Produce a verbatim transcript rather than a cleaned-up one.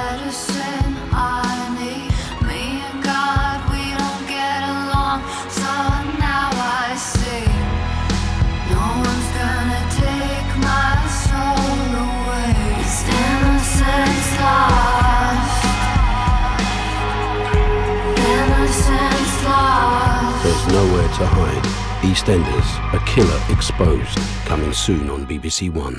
medicine I need. Me and God, we don't get along, so now I see no one's gonna take my soul away. It's innocence lost, innocence lost. There's nowhere to hide. EastEnders, a killer exposed, coming soon on B B C One.